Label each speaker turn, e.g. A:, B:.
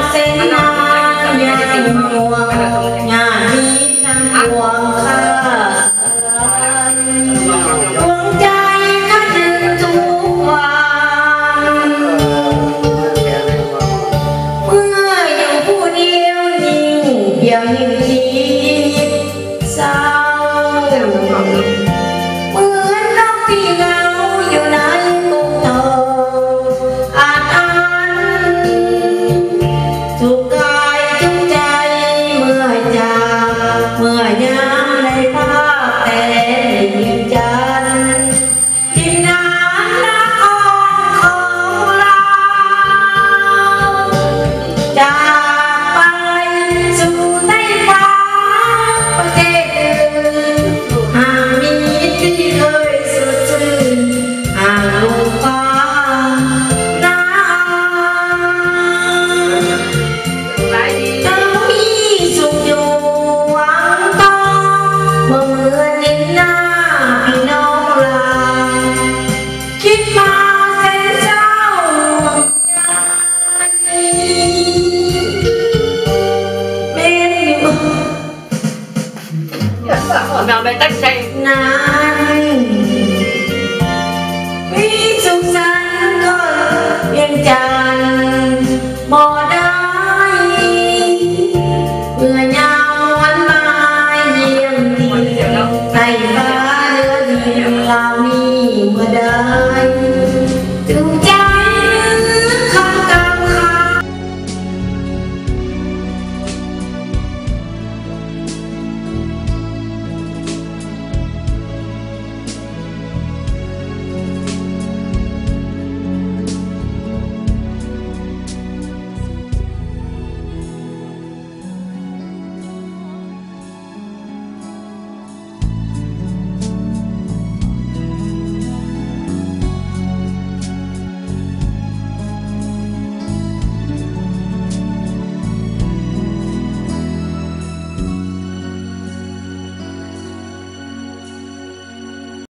A: เส้นนายังห่วงงานนี้ทั้งห่วงข้าดวงใจก็ดึงทุกวันเมื่ออยู่ผู้เดียวยิ่งเดียวยิ่งคิดเศร้าเหมือนนกที่เหงาอยู่ในกรงเต่าอาจอันทุกกายทุกใจเมื่อจากเมื่อยามในภาพแต่ดินจันทร์ดินน้ำนครของเราจากไปสู่ใต้ฟ้าประเทศอื่นหากมีที่เคยสดชื่นห่างลงฟ้าน้ำเรามีสุขอยู่หวังต้องเมื่อเห็นหน้าพี่น้องลาคิดมาแสนเศร้าเป็นอยู่
B: เราไม่ตั้งใจ
A: นานมีสุขสันต์ก็เพียงจันทร์บ่ได้